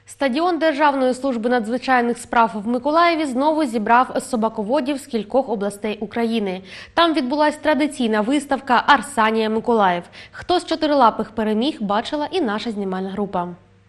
Стадіон Державної служби надзвичайних справ в Миколаєві знову зібрав собаководів з кількох областей України. Там відбулась традиційна виставка «Арсанія Миколаїв». Хто з чотирилапих переміг, бачила і наша знімальна група.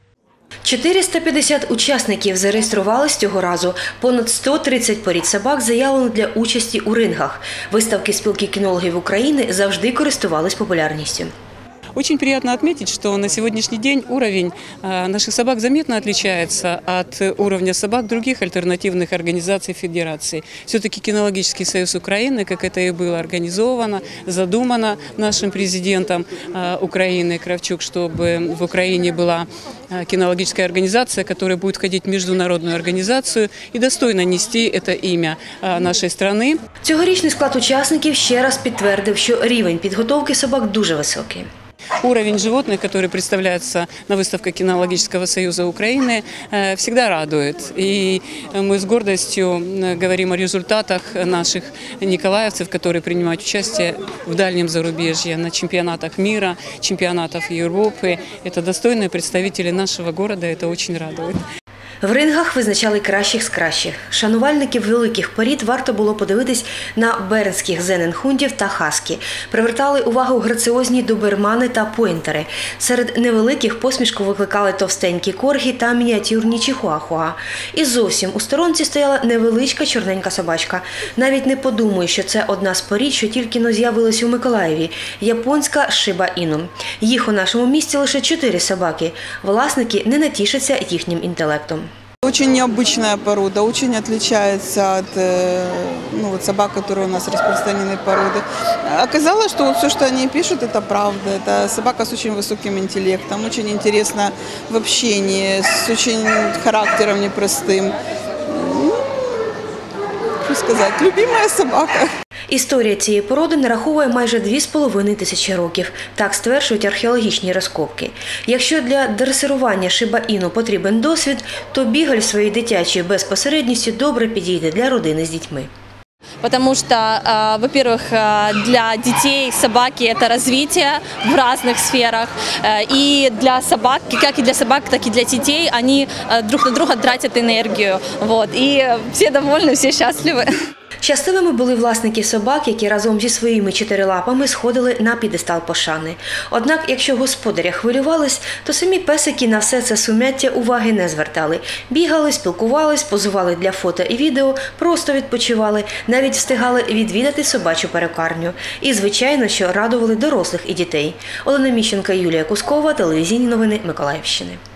450 учасників зареєструвались цього разу. Понад 130 порід собак заявлено для участі у рингах. Виставки спілки кінологів України завжди користувались популярністю. Очень приятно отметить, что на сегодняшний день уровень наших собак заметно отличается от уровня собак других альтернативных организаций Федерации. Все-таки Кинологический союз Украины, как это и было организовано, задумано нашим президентом Украины Кравчук, чтобы в Украине была кинологическая организация, которая будет входить в международную организацию и достойно нести это имя нашей страны. Цьогорічний склад учасників ще раз підтвердив, що рівень підготовки собак дуже високий. Уровень животных, который представляется на выставке Кинологического союза Украины, всегда радует. И мы с гордостью говорим о результатах наших николаевцев, которые принимают участие в дальнем зарубежье, на чемпионатах мира, чемпионатах Европы. Это достойные представители нашего города, это очень радует. В рингах визначали кращих з кращих. Шанувальників великих порід варто було подивитись на бернських зененхундів та хаскі. Привертали увагу граціозні добермани та пойнтери. Серед невеликих посмішку викликали товстенькі коргі та мініатюрні чихуахуа. І зовсім у сторонці стояла невеличка чорненька собачка. Навіть не подумаю, що це одна з порід, що тільки-но з'явилась у Миколаєві – японська Шиба Іну. Їх у нашому місті лише 4 собаки. Власники не натішаться їхнім інтелектом. Очень необычная порода, очень отличается от собак, которые у нас распространены породы. Оказалось, что все, что они пишут, это правда. Это собака с очень высоким интеллектом, очень интересна в общении, с очень характером непростым. Что сказать, любимая собака. Історія цієї породи нараховує майже 2500 років. Так стверджують археологічні розкопки. Якщо для дресирування Шиба Іну потрібен досвід, то бігаль своєю дитячою безпосередністю добре підійде для родини з дітьми. Потому что, во-первых, для детей собаки – это развитие в разных сферах. И для собак, как и для собак, так и для детей, они друг на друга тратят энергию. Вот. И все довольны, все счастливы. Щасливими були власники собак, які разом зі своїми чотирилапами сходили на п'єдестал пошани. Однак, якщо господаря хвилювались, то самі песики на все це сум'яття уваги не звертали. Бігали, спілкувались, позували для фото і відео, просто відпочивали, навіть встигали відвідати собачу перукарню. І, звичайно, що радували дорослих і дітей. Олена Міщенко, Юлія Кускова, телевізійні новини Миколаївщини.